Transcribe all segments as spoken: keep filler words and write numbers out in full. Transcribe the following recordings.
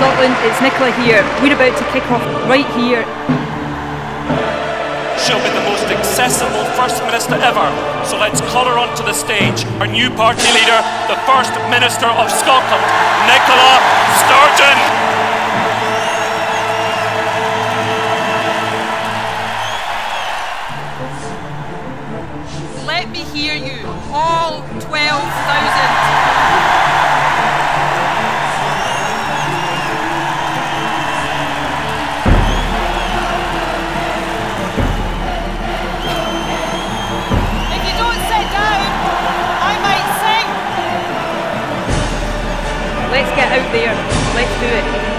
Scotland, it's Nicola here. We're about to kick off right here. She'll be the most accessible First Minister ever, so let's call her onto the stage. Our new party leader, the First Minister of Scotland, Nicola Sturgeon. Let me hear you, all twelve thousand. If you don't sit down, I might sing. Let's get out there. Let's do it.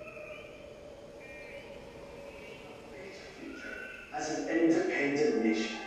As an independent nation.